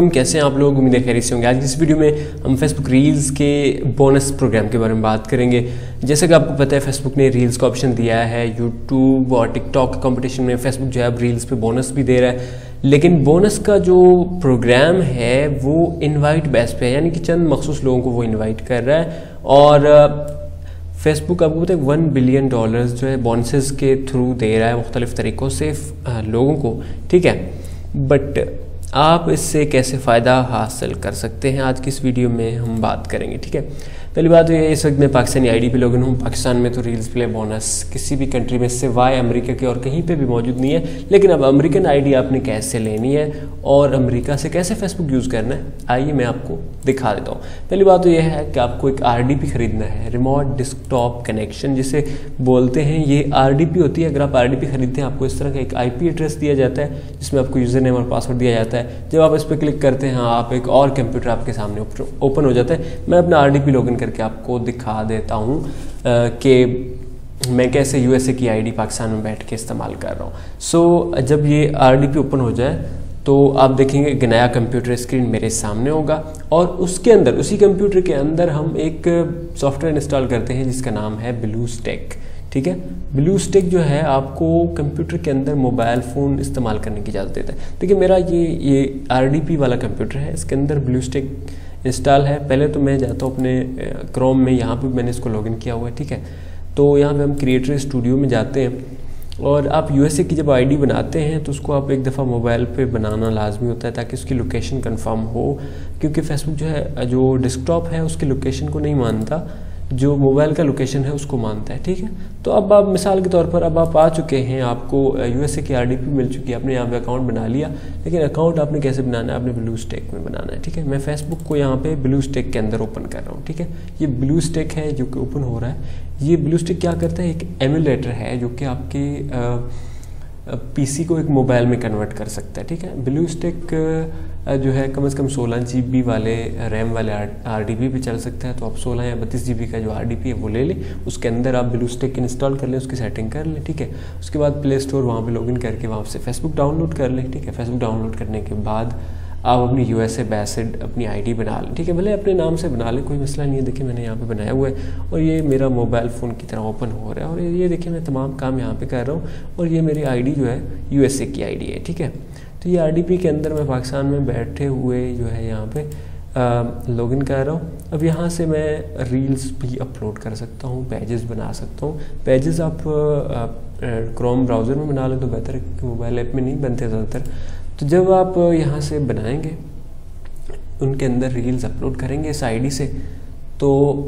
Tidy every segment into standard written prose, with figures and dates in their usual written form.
कैसे हैं आप लोग? उम्मीद है खैरियत से होंगे। आज की इस वीडियो में हम फेसबुक रील्स के बोनस प्रोग्राम के बारे में बात करेंगे। जैसे कि आपको पता है फेसबुक ने रील्स का ऑप्शन दिया है। यूट्यूब और टिकटॉक के कंपटीशन में फेसबुक जो है अब रील्स पे बोनस भी दे रहा है, लेकिन बोनस का जो प्रोग्राम है वो इनवाइट बेस पे है, यानी कि चंद मखसूस लोगों को वो इन्वाइट कर रहा है। और फेसबुक आपको पता है $1 बिलियन जो है बोनसेस के थ्रू दे रहा है मुख्तलिफ तरीक़ों से लोगों को, ठीक है। बट आप इससे कैसे फ़ायदा हासिल कर सकते हैं आज की इस वीडियो में हम बात करेंगे, ठीक है। पहली बात तो ये, इस वक्त मैं पाकिस्तानी आईडी पे लॉगिन हूँ। पाकिस्तान में तो रील्स प्ले बोनस किसी भी कंट्री में सिवाय अमेरिका के और कहीं पे भी मौजूद नहीं है। लेकिन अब अमेरिकन आईडी आपने कैसे लेनी है और अमेरिका से कैसे फेसबुक यूज़ करना है, आइए मैं आपको दिखा देता हूँ। पहली बात तो यह है कि आपको एक RDP खरीदना है, रिमोट डेस्कटॉप कनेक्शन जिसे बोलते हैं। ये RDP होती है। अगर आप RDP खरीदते हैं आपको इस तरह का एक IP एड्रेस दिया जाता है जिसमें आपको यूज़र नेम और पासवर्ड दिया जाता है। जब आप इस पर क्लिक करते हैं आप एक और कंप्यूटर आपके सामने ओपन हो जाता है। मैं अपना RDP लॉगिन करके आपको दिखा देता हूँ कि मैं कैसे USA की आईडी पाकिस्तान में बैठ के इस्तेमाल कर रहा हूँ। सो जब ये RDP ओपन हो जाए तो आप देखेंगे कि नया कंप्यूटर स्क्रीन मेरे सामने होगा और उसके अंदर, उसी कंप्यूटर के अंदर हम एक सॉफ्टवेयर इंस्टॉल करते हैं जिसका नाम है ब्लूस्टैक, ठीक है। ब्लूस्टैक जो है आपको कंप्यूटर के अंदर मोबाइल फ़ोन इस्तेमाल करने की इजाज़त देता है। देखिए मेरा ये RDP वाला कंप्यूटर है, इसके अंदर ब्लूस्टैक इंस्टॉल है। पहले तो मैं जाता हूँ अपने क्रोम में, यहाँ पे मैंने इसको लॉगिन किया हुआ है, ठीक है। तो यहाँ पे हम क्रिएटर स्टूडियो में जाते हैं और आप USA की जब आईडी बनाते हैं तो उसको आप एक दफ़ा मोबाइल पे बनाना लाजमी होता है ताकि उसकी लोकेशन कंफर्म हो, क्योंकि फेसबुक जो है जो डेस्कटॉप है उसकी लोकेशन को नहीं मानता, जो मोबाइल का लोकेशन है उसको मानता है, ठीक है। तो अब आप मिसाल के तौर पर अब आप आ चुके हैं, आपको USA की RDP मिल चुकी है, आपने यहाँ पे अकाउंट बना लिया। लेकिन अकाउंट आपने कैसे बनाना है? आपने ब्लूस्टैक में बनाना है, ठीक है। मैं फेसबुक को यहाँ पे ब्लूस्टैक के अंदर ओपन कर रहा हूँ, ठीक है। ये ब्लूस्टैक है जो कि ओपन हो रहा है। ये ब्लूस्टैक क्या करता है? एक एमुलेटर है जो कि आपके PC को एक मोबाइल में कन्वर्ट कर सकता है, ठीक है। ब्लूस्टैक जो है कम से कम 16 GB वाले रैम वाले RDP पे चल सकता है। तो आप 16 या 32 GB का जो RDP है वो ले लें, उसके अंदर आप ब्लूस्टैक इंस्टॉल कर लें, उसकी सेटिंग कर लें, ठीक है। उसके बाद प्ले स्टोर वहाँ पे लॉगिन करके वहाँ से फेसबुक डाउनलोड कर लें, ठीक है। फेसबुक डाउनलोड करने के बाद आप अपनी USA बेस्ड अपनी आईडी बना लें, ठीक है। भले अपने नाम से बना लें, कोई मसला नहीं है। देखिए मैंने यहाँ पे बनाया हुआ है और ये मेरा मोबाइल फ़ोन की तरह ओपन हो रहा है और ये देखिए मैं तमाम काम यहाँ पे कर रहा हूँ और ये मेरी आईडी जो है USA की आईडी है, ठीक है। तो ये RDP के अंदर मैं पाकिस्तान में बैठे हुए जो है यहाँ पे लॉगिन कर रहा हूँ। अब यहाँ से मैं रील्स भी अपलोड कर सकता हूँ, पेजेस बना सकता हूँ। पेजेस आप क्रोम ब्राउज़र में बना लें तो बेहतर है, मोबाइल ऐप में नहीं बनते ज़्यादातर। तो जब आप यहाँ से बनाएंगे, उनके अंदर रील्स अपलोड करेंगे इस आईडी से, तो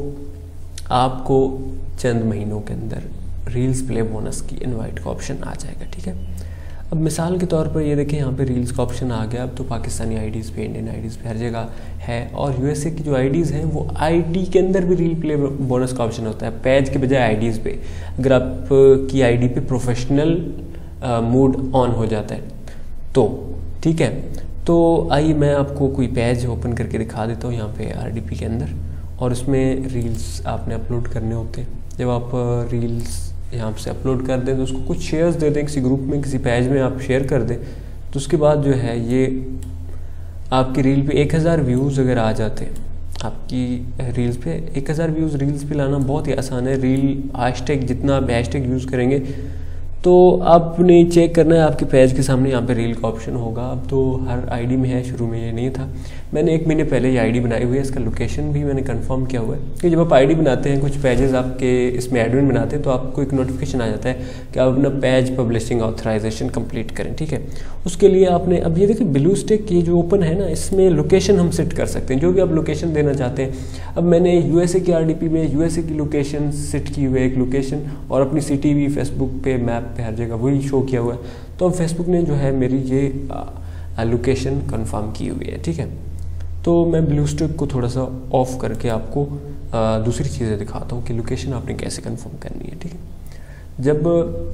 आपको चंद महीनों के अंदर रील्स प्ले बोनस की इनवाइट का ऑप्शन आ जाएगा, ठीक है। अब मिसाल के तौर पर ये देखें यहाँ पे रील्स का ऑप्शन आ गया। अब तो पाकिस्तानी आईडीज़ पे, इंडियन आईडीज़ पे हर जगह है और USA की जो आईडीज़ हैं वो आईडी के अंदर भी रील प्ले बोनस का ऑप्शन होता है, पेज के बजाय आईडीज़ पे। अगर आपकी आईडी पे प्रोफेशनल मोड ऑन हो जाता है तो, ठीक है। तो आइए मैं आपको कोई पेज ओपन करके दिखा देता हूँ यहाँ पे RDP के अंदर, और उसमें रील्स आपने अपलोड करने होते हैं। जब आप रील्स यहाँ से अपलोड कर दें तो उसको कुछ शेयर्स दे दें, किसी ग्रुप में, किसी पेज में आप शेयर कर दें। तो उसके बाद जो है ये आपकी रील पे 1000 व्यूज़ अगर आ जाते हैं, आपकी रील्स पे 1000 व्यूज़ रील्स पे लाना बहुत ही आसान है। रील हैशटैग, जितना आप हैशटैग यूज़ करेंगे तो आपने चेक करना है आपके पेज के सामने यहाँ पे रील का ऑप्शन होगा। अब तो हर आईडी में है, शुरू में ये नहीं था। मैंने 1 महीने पहले ये आईडी बनाई हुई है, इसका लोकेशन भी मैंने कंफर्म किया हुआ है कि जब आप आईडी बनाते हैं, कुछ पेजेस आपके इसमें एडमिन बनाते हैं तो आपको एक नोटिफिकेशन आ जाता है कि आप अपना पेज पब्लिशिंग ऑथराइजेशन कंप्लीट करें, ठीक है। उसके लिए आपने, अब ये देखिए ब्लूस्टैक ये जो ओपन है ना, इसमें लोकेशन हम सेट कर सकते हैं, जो भी आप लोकेशन देना चाहते हैं। अब मैंने USA की RDP में USA की लोकेशन सेट की हुई है, एक लोकेशन, और अपनी सिटी भी फेसबुक पे, मैप पे, हर जगह वही शो किया हुआ है। तो अब फेसबुक ने जो है मेरी ये लोकेशन कंफर्म की हुई है, ठीक है। तो मैं ब्लूस्टैक को थोड़ा सा ऑफ करके आपको दूसरी चीज़ें दिखाता हूँ कि लोकेशन आपने कैसे कंफर्म करनी है, ठीक है। जब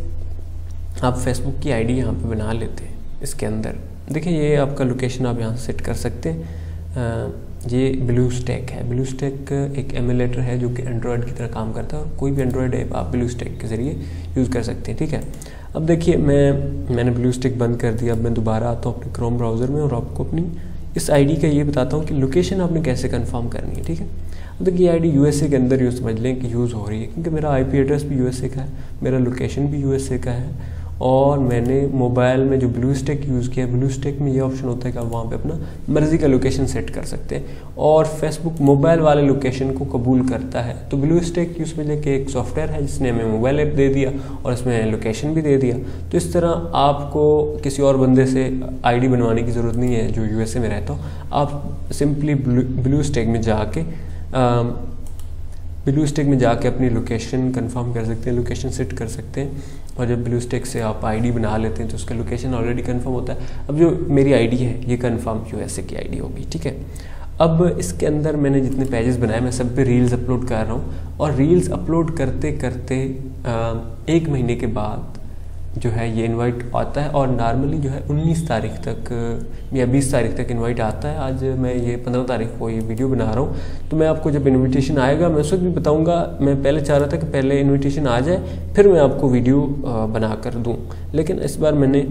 आप फेसबुक की आईडी यहाँ पे बना लेते हैं, इसके अंदर देखिए ये आपका लोकेशन आप यहाँ सेट कर सकते हैं। ये ब्लूस्टैक है। ब्लूस्टैक एक एमुलेटर है जो कि एंड्रॉयड की तरह काम करता है और कोई भी एंड्रॉयड ऐप आप ब्लूस्टैक के ज़रिए यूज़ कर सकते हैं, ठीक है। अब देखिए मैंने ब्लूस्टैक बंद कर दिया। अब मैं दोबारा आता हूँ अपने क्रोम ब्राउज़र में और आपको अपनी इस आईडी का ये बताता हूँ कि लोकेशन आपने कैसे कंफर्म करनी है, ठीक है। अब देखिए ये आईडी यूएसए के अंदर यूँ समझ लें कि यूज़ हो रही है, क्योंकि मेरा आईपी एड्रेस भी यूएसए का है, मेरा लोकेशन भी यूएसए का है, और मैंने मोबाइल में जो ब्लूस्टैक यूज़ किया है, ब्लूस्टैक में ये ऑप्शन होता है कि आप वहाँ पे अपना मर्ज़ी का लोकेशन सेट कर सकते हैं, और फेसबुक मोबाइल वाले लोकेशन को कबूल करता है। तो ब्लूस्टैक यूँ समझ लें कि एक सॉफ्टवेयर है जिसने हमें मोबाइल ऐप दे दिया और इसमें लोकेशन भी दे दिया। तो इस तरह आपको किसी और बंदे से आईडी बनवाने की ज़रूरत नहीं है जो यूएसए में रहता हो। आप सिंपली ब्लूस्टैक में जाके अपनी लोकेशन कंफर्म कर सकते हैं, लोकेशन सेट कर सकते हैं, और जब ब्लूस्टैक से आप आईडी बना लेते हैं तो उसका लोकेशन ऑलरेडी कंफर्म होता है। अब जो मेरी आईडी है ये कंफर्म यूएसए की आईडी होगी, ठीक है। अब इसके अंदर मैंने जितने पेजेस बनाए मैं सब पे रील्स अपलोड कर रहा हूँ, और रील्स अपलोड करते करते 1 महीने के बाद जो है ये इनवाइट आता है, और नॉर्मली जो है 19 तारीख तक या 20 तारीख तक इनवाइट आता है। आज मैं ये 15 तारीख को ये वीडियो बना रहा हूँ, तो मैं आपको जब इनविटेशन आएगा मैं उस वक्त भी बताऊँगा। मैं पहले चाह रहा था कि पहले इनविटेशन आ जाए फिर मैं आपको वीडियो बना कर दूँ, लेकिन इस बार मैंने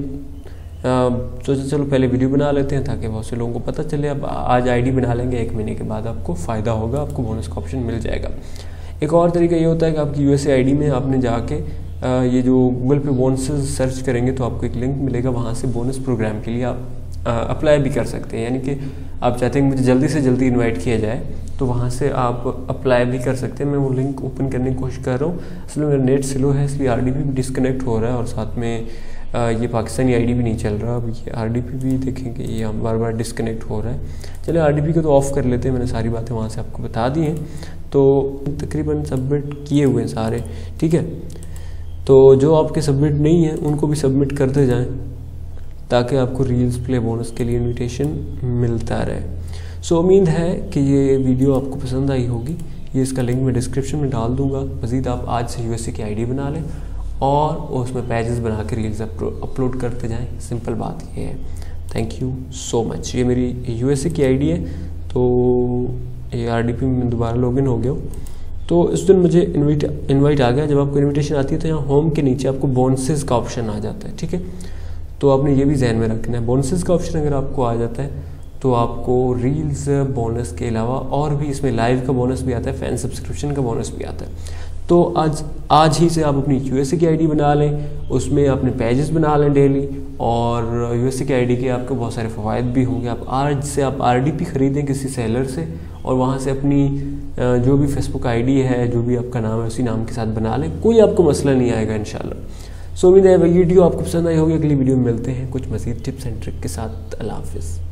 सोचा चलो पहले वीडियो बना लेते हैं ताकि बहुत से लोगों को पता चले। अब आज आईडी बना लेंगे, 1 महीने के बाद आपको फ़ायदा होगा, आपको बोनस का ऑप्शन मिल जाएगा। एक और तरीका ये होता है कि आपकी यूएसए आईडी में आपने जाके ये जो गूगल पे बोनसेस सर्च करेंगे तो आपको एक लिंक मिलेगा, वहाँ से बोनस प्रोग्राम के लिए आप अप्लाई भी कर सकते हैं। यानी कि आप चाहते हैं कि मुझे जल्दी से जल्दी इनवाइट किया जाए तो वहाँ से आप अप्लाई भी कर सकते हैं। मैं वो लिंक ओपन करने की कोशिश कर रहा हूँ, असल में मेरा नेट स्लो है इसलिए आरडीपी भी डिस्कनेक्ट हो रहा है, और साथ में ये पाकिस्तानी आईडी भी नहीं चल रहा। अब ये आरडीपी भी देखेंगे ये हम बार बार डिस्कनेक्ट हो रहा है। चलिए आरडीपी को तो ऑफ़ कर लेते हैं, मैंने सारी बातें वहाँ से आपको बता दी हैं। तो तकरीबन सबमिट किए हुए हैं सारे, ठीक है। तो जो आपके सबमिट नहीं है उनको भी सबमिट करते जाएं ताकि आपको रील्स प्ले बोनस के लिए इनविटेशन मिलता रहे। सो उम्मीद है कि ये वीडियो आपको पसंद आई होगी। ये इसका लिंक मैं डिस्क्रिप्शन में डाल दूंगा। मज़ीद आप आज से यूएसए की आईडी बना लें और उसमें पेजेस बना के रील्स अपलोड करते जाएं। सिंपल बात ये है। Thank you so much. ये मेरी यूएसए की आईडी है, तो ये आरडीपी में दोबारा लॉगिन हो गया हूँ। तो इस दिन मुझे इनवाइट आ गया। जब आपको इनविटेशन आती है तो यहाँ होम के नीचे आपको बोनसेस का ऑप्शन आ जाता है, ठीक है। तो आपने ये भी जहन में रखना है, बोनसेस का ऑप्शन अगर आपको आ जाता है तो आपको रील्स बोनस के अलावा और भी इसमें लाइव का बोनस भी आता है, फैन सब्सक्रिप्शन का बोनस भी आता है। तो आज ही से आप अपनी यूएसए की आईडी बना लें, उसमें अपने पेजेस बना लें डेली, और यूएसए की आईडी के आपको बहुत सारे फ़वाइद भी होंगे। आप आज से आप आरडीपी ख़रीदें किसी सेलर से, और वहाँ से अपनी जो भी फेसबुक आईडी है, जो भी आपका नाम है, उसी नाम के साथ बना लें। कोई आपको मसला नहीं आएगा इंशाल्लाह। सो उम्मीद है वीडियो आपको पसंद आई होगी। अगली वीडियो में मिलते हैं कुछ मज़ीद टिप्स एंड ट्रिक के साथ। अल्लाह हाफ़िज़।